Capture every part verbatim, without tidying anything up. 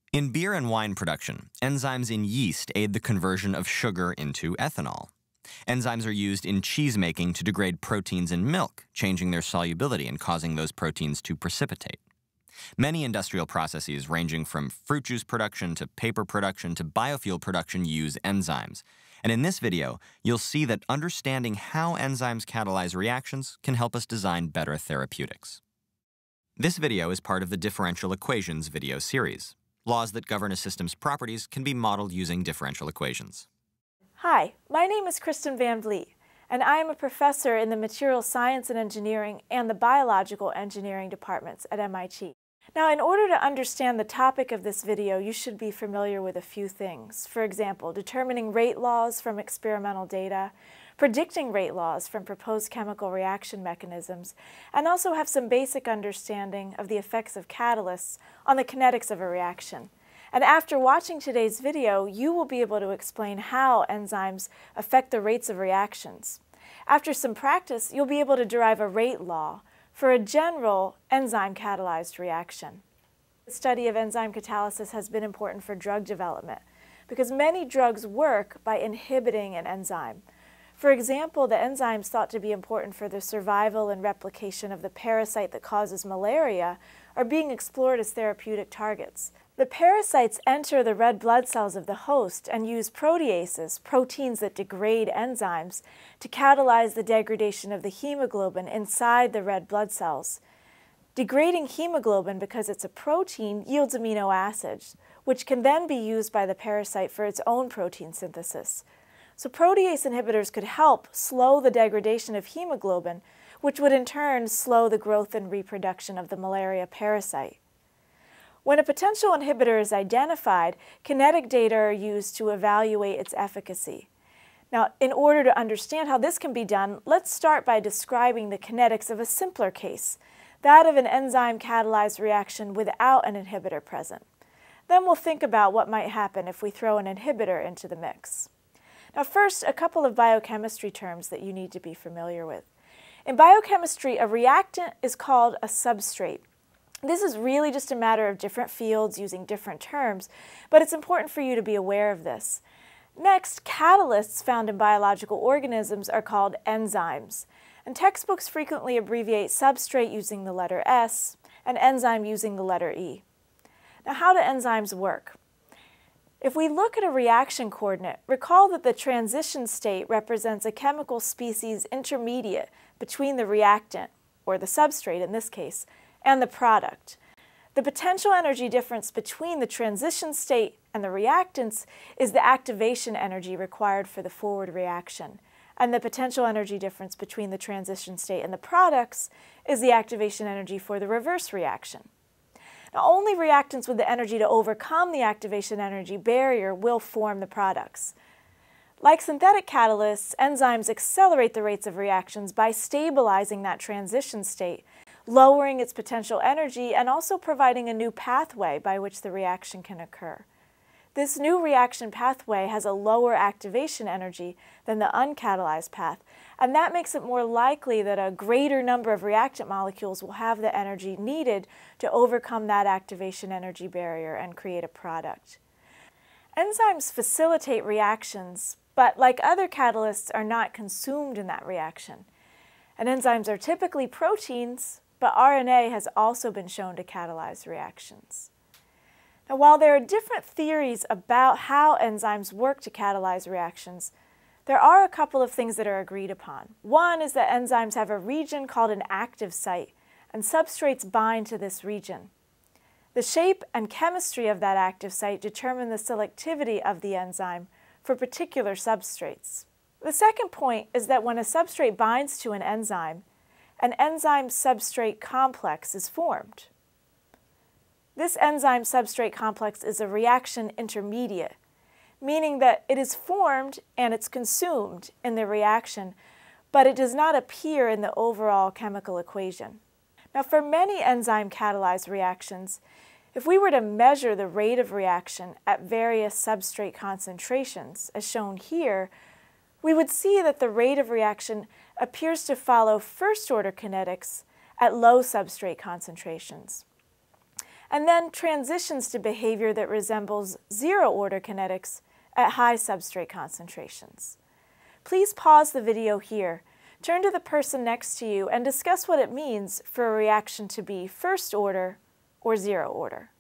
In beer and wine production, enzymes in yeast aid the conversion of sugar into ethanol. Enzymes are used in cheese making to degrade proteins in milk, changing their solubility and causing those proteins to precipitate. Many industrial processes, ranging from fruit juice production to paper production to biofuel production, use enzymes. And in this video, you'll see that understanding how enzymes catalyze reactions can help us design better therapeutics. This video is part of the Differential Equations video series. Laws that govern a system's properties can be modeled using differential equations. Hi, my name is Krystyn Van Vliet, and I am a professor in the Material Science and Engineering and the Biological Engineering departments at M I T. Now, in order to understand the topic of this video, you should be familiar with a few things. For example, determining rate laws from experimental data, predicting rate laws from proposed chemical reaction mechanisms, and also have some basic understanding of the effects of catalysts on the kinetics of a reaction. And after watching today's video, you will be able to explain how enzymes affect the rates of reactions. After some practice, you'll be able to derive a rate law for a general enzyme-catalyzed reaction. The study of enzyme catalysis has been important for drug development because many drugs work by inhibiting an enzyme. For example, the enzymes thought to be important for the survival and replication of the parasite that causes malaria are being explored as therapeutic targets. The parasites enter the red blood cells of the host and use proteases, proteins that degrade enzymes, to catalyze the degradation of the hemoglobin inside the red blood cells. Degrading hemoglobin, because it's a protein, yields amino acids, which can then be used by the parasite for its own protein synthesis. So protease inhibitors could help slow the degradation of hemoglobin, which would in turn slow the growth and reproduction of the malaria parasite. When a potential inhibitor is identified, kinetic data are used to evaluate its efficacy. Now, in order to understand how this can be done, let's start by describing the kinetics of a simpler case, that of an enzyme-catalyzed reaction without an inhibitor present. Then we'll think about what might happen if we throw an inhibitor into the mix. Now first, a couple of biochemistry terms that you need to be familiar with. In biochemistry, a reactant is called a substrate. This is really just a matter of different fields using different terms, but it's important for you to be aware of this. Next, catalysts found in biological organisms are called enzymes, and textbooks frequently abbreviate substrate using the letter S and enzyme using the letter E. Now, how do enzymes work? If we look at a reaction coordinate, recall that the transition state represents a chemical species intermediate between the reactant, or the substrate in this case, and the product. The potential energy difference between the transition state and the reactants is the activation energy required for the forward reaction, and the potential energy difference between the transition state and the products is the activation energy for the reverse reaction. Now, only reactants with the energy to overcome the activation energy barrier will form the products. Like synthetic catalysts, enzymes accelerate the rates of reactions by stabilizing that transition state, lowering its potential energy, and also providing a new pathway by which the reaction can occur. This new reaction pathway has a lower activation energy than the uncatalyzed path, and that makes it more likely that a greater number of reactant molecules will have the energy needed to overcome that activation energy barrier and create a product. Enzymes facilitate reactions, but like other catalysts, are not consumed in that reaction. And enzymes are typically proteins, but R N A has also been shown to catalyze reactions. Now, while there are different theories about how enzymes work to catalyze reactions, there are a couple of things that are agreed upon. One is that enzymes have a region called an active site, and substrates bind to this region. The shape and chemistry of that active site determine the selectivity of the enzyme for particular substrates. The second point is that when a substrate binds to an enzyme, an enzyme-substrate complex is formed. This enzyme-substrate complex is a reaction intermediate, meaning that it is formed and it's consumed in the reaction, but it does not appear in the overall chemical equation. Now, for many enzyme-catalyzed reactions, if we were to measure the rate of reaction at various substrate concentrations, as shown here, we would see that the rate of reaction appears to follow first-order kinetics at low substrate concentrations. and then transitions to behavior that resembles zero-order kinetics at high substrate concentrations. Please pause the video here, turn to the person next to you, and discuss what it means for a reaction to be first order or zero order.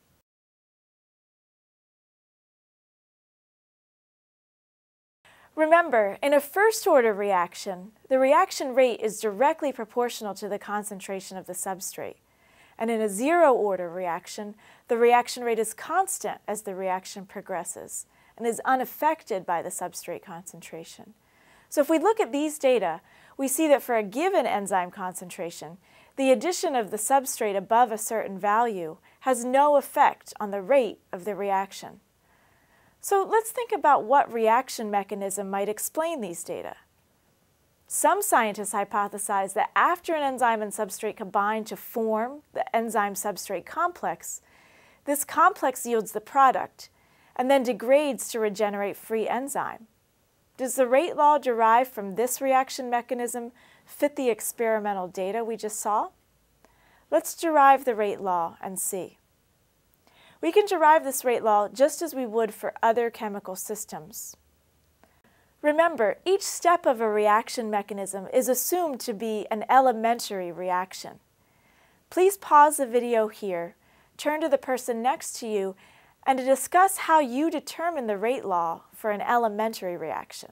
Remember, in a first-order reaction, the reaction rate is directly proportional to the concentration of the substrate. And in a zero-order reaction, the reaction rate is constant as the reaction progresses and is unaffected by the substrate concentration. So if we look at these data, we see that for a given enzyme concentration, the addition of the substrate above a certain value has no effect on the rate of the reaction. So let's think about what reaction mechanism might explain these data. Some scientists hypothesize that after an enzyme and substrate combine to form the enzyme-substrate complex, this complex yields the product and then degrades to regenerate free enzyme. Does the rate law derived from this reaction mechanism fit the experimental data we just saw? Let's derive the rate law and see. We can derive this rate law just as we would for other chemical systems. Remember, each step of a reaction mechanism is assumed to be an elementary reaction. Please pause the video here, turn to the person next to you, and to discuss how you determine the rate law for an elementary reaction.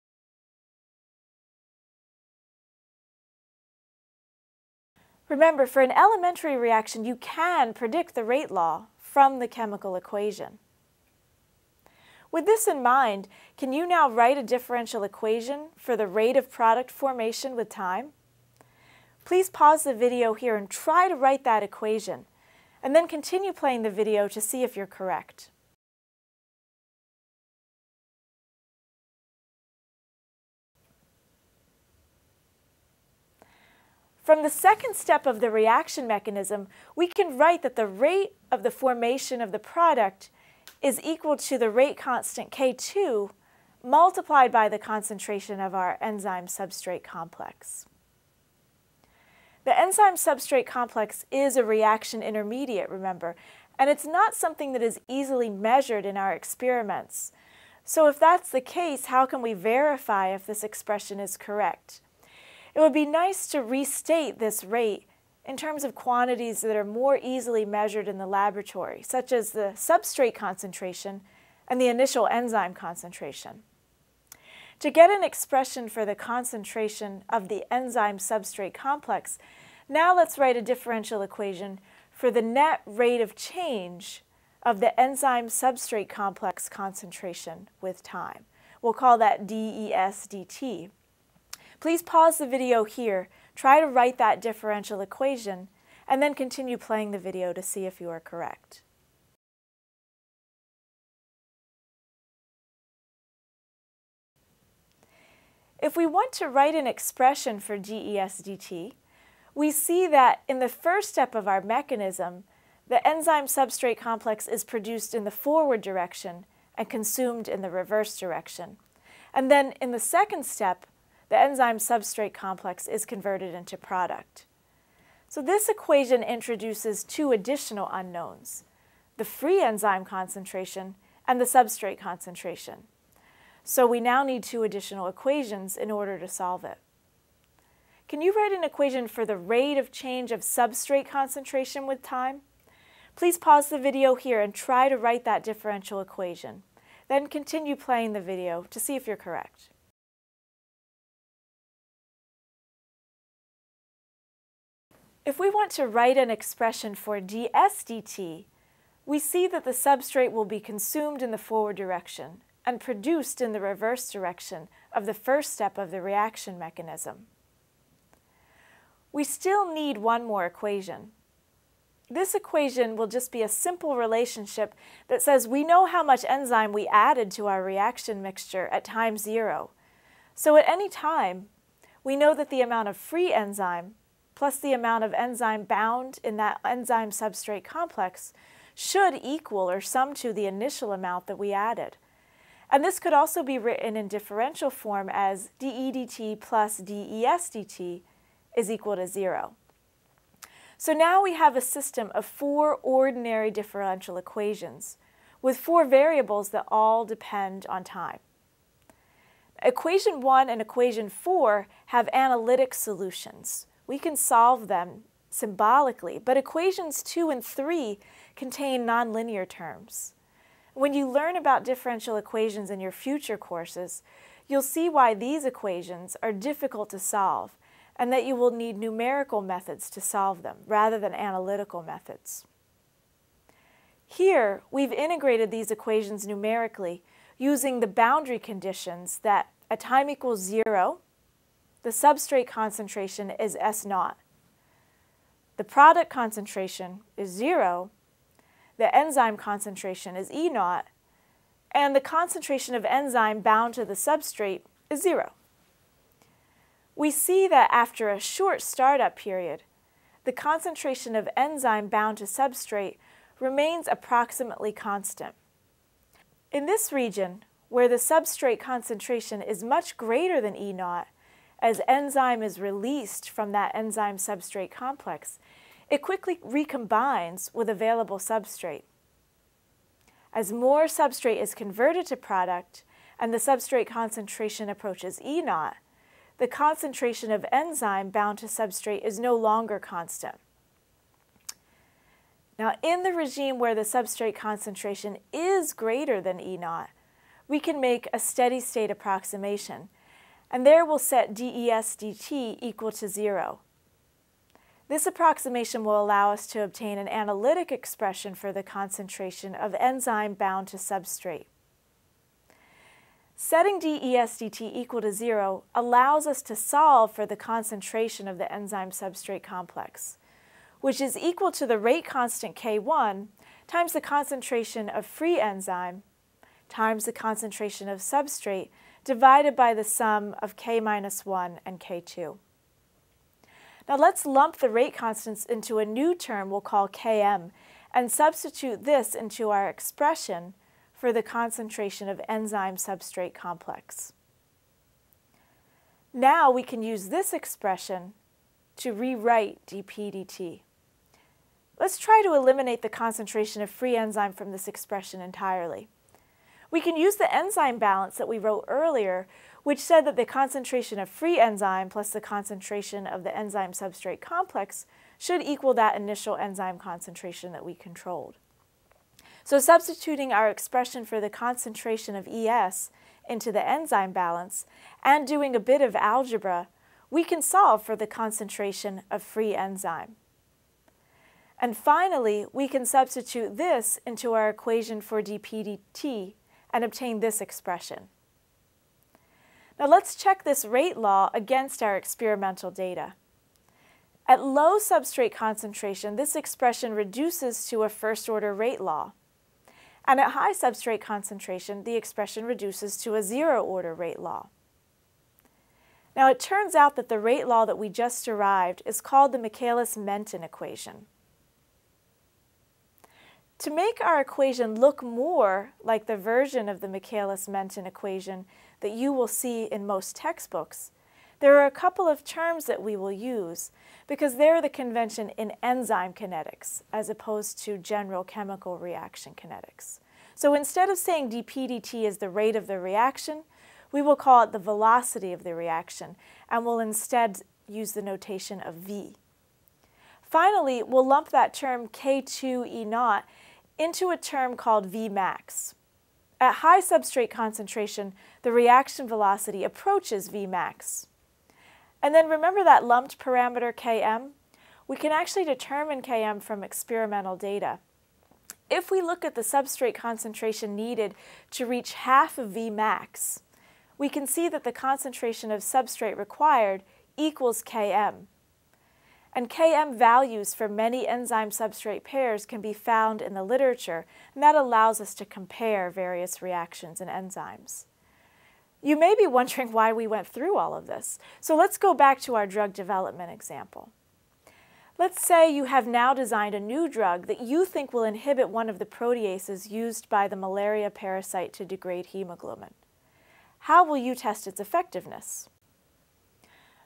Remember, for an elementary reaction, you can predict the rate law from the chemical equation. With this in mind, can you now write a differential equation for the rate of product formation with time? Please pause the video here and try to write that equation, and then continue playing the video to see if you're correct. From the second step of the reaction mechanism, we can write that the rate of the formation of the product is equal to the rate constant K two multiplied by the concentration of our enzyme-substrate complex. The enzyme-substrate complex is a reaction intermediate, remember, and it's not something that is easily measured in our experiments. So if that's the case, how can we verify if this expression is correct? It would be nice to restate this rate in terms of quantities that are more easily measured in the laboratory, such as the substrate concentration and the initial enzyme concentration. To get an expression for the concentration of the enzyme-substrate complex, now let's write a differential equation for the net rate of change of the enzyme-substrate complex concentration with time. We'll call that d E S dt. Please pause the video here, try to write that differential equation, and then continue playing the video to see if you are correct. If we want to write an expression for d E S dt, we see that in the first step of our mechanism, the enzyme-substrate complex is produced in the forward direction and consumed in the reverse direction. And then in the second step, the enzyme-substrate complex is converted into product. So this equation introduces two additional unknowns, the free enzyme concentration and the substrate concentration. So we now need two additional equations in order to solve it. Can you write an equation for the rate of change of substrate concentration with time? Please pause the video here and try to write that differential equation. Then continue playing the video to see if you're correct. If we want to write an expression for ds dt, we see that the substrate will be consumed in the forward direction and produced in the reverse direction of the first step of the reaction mechanism. We still need one more equation. This equation will just be a simple relationship that says we know how much enzyme we added to our reaction mixture at time zero. So at any time, we know that the amount of free enzyme plus the amount of enzyme bound in that enzyme-substrate complex should equal or sum to the initial amount that we added. And this could also be written in differential form as d E dt plus d E S dt is equal to zero. So now we have a system of four ordinary differential equations with four variables that all depend on time. Equation one and equation four have analytic solutions. We can solve them symbolically, but equations two and three contain nonlinear terms. When you learn about differential equations in your future courses, you'll see why these equations are difficult to solve and that you will need numerical methods to solve them rather than analytical methods. Here, we've integrated these equations numerically using the boundary conditions that at time equals zero, the substrate concentration is S naught. The product concentration is zero, the enzyme concentration is E naught, and the concentration of enzyme bound to the substrate is zero. We see that after a short startup period, the concentration of enzyme bound to substrate remains approximately constant. In this region, where the substrate concentration is much greater than E naught, as enzyme is released from that enzyme-substrate complex, it quickly recombines with available substrate. As more substrate is converted to product and the substrate concentration approaches E naught, the concentration of enzyme bound to substrate is no longer constant. Now, in the regime where the substrate concentration is greater than E naught, we can make a steady state approximation, and there we'll set des dt equal to zero. This approximation will allow us to obtain an analytic expression for the concentration of enzyme bound to substrate. Setting des dt equal to zero allows us to solve for the concentration of the enzyme-substrate complex, which is equal to the rate constant K one times the concentration of free enzyme times the concentration of substrate divided by the sum of K minus one and K two. Now let's lump the rate constants into a new term we'll call Km and substitute this into our expression for the concentration of enzyme-substrate complex. Now we can use this expression to rewrite dp dt. Let's try to eliminate the concentration of free enzyme from this expression entirely. We can use the enzyme balance that we wrote earlier, which said that the concentration of free enzyme plus the concentration of the enzyme-substrate complex should equal that initial enzyme concentration that we controlled. So substituting our expression for the concentration of E S into the enzyme balance and doing a bit of algebra, we can solve for the concentration of free enzyme. And finally, we can substitute this into our equation for dp dt and obtain this expression. Now let's check this rate law against our experimental data. At low substrate concentration, this expression reduces to a first-order rate law. And at high substrate concentration, the expression reduces to a zero-order rate law. Now it turns out that the rate law that we just derived is called the Michaelis-Menten Equation. To make our equation look more like the version of the Michaelis-Menten equation that you will see in most textbooks, there are a couple of terms that we will use because they're the convention in enzyme kinetics as opposed to general chemical reaction kinetics. So instead of saying dp dt is the rate of the reaction, we will call it the velocity of the reaction, and we'll instead use the notation of V. Finally, we'll lump that term K two E naught into a term called V max. At high substrate concentration, the reaction velocity approaches V max. And then remember that lumped parameter Km? We can actually determine Km from experimental data. If we look at the substrate concentration needed to reach half of V max, we can see that the concentration of substrate required equals Km. And Km values for many enzyme-substrate pairs can be found in the literature, and that allows us to compare various reactions and enzymes. You may be wondering why we went through all of this. So let's go back to our drug development example. Let's say you have now designed a new drug that you think will inhibit one of the proteases used by the malaria parasite to degrade hemoglobin. How will you test its effectiveness?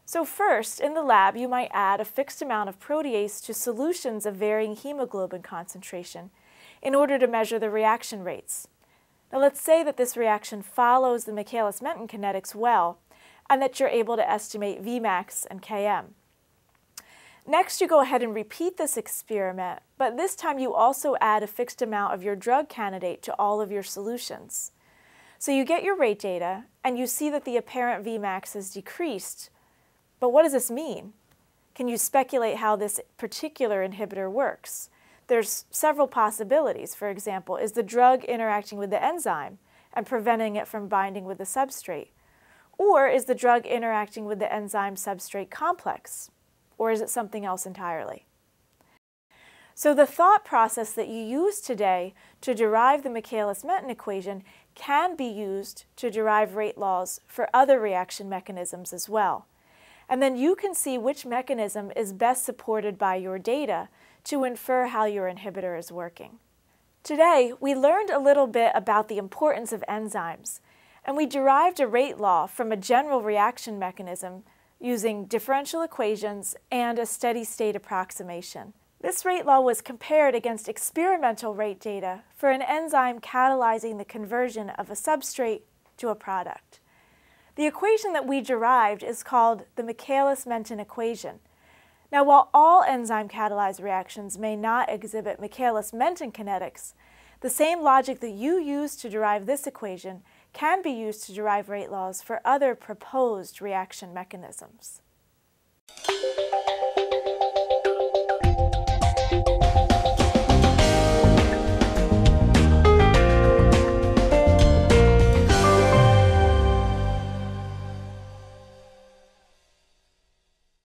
So first, in the lab, you might add a fixed amount of protease to solutions of varying hemoglobin concentration in order to measure the reaction rates. Now let's say that this reaction follows the Michaelis-Menten kinetics well, and that you're able to estimate Vmax and Km. Next, you go ahead and repeat this experiment, but this time you also add a fixed amount of your drug candidate to all of your solutions. So you get your rate data, and you see that the apparent Vmax is decreased. But what does this mean? Can you speculate how this particular inhibitor works? There's several possibilities. For example, is the drug interacting with the enzyme and preventing it from binding with the substrate? Or is the drug interacting with the enzyme-substrate complex? Or is it something else entirely? So the thought process that you use today to derive the Michaelis-Menten equation can be used to derive rate laws for other reaction mechanisms as well. And then you can see which mechanism is best supported by your data to infer how your inhibitor is working. Today, we learned a little bit about the importance of enzymes, and we derived a rate law from a general reaction mechanism using differential equations and a steady-state approximation. This rate law was compared against experimental rate data for an enzyme catalyzing the conversion of a substrate to a product. The equation that we derived is called the Michaelis-Menten equation. Now, while all enzyme-catalyzed reactions may not exhibit Michaelis-Menten kinetics, the same logic that you use to derive this equation can be used to derive rate laws for other proposed reaction mechanisms.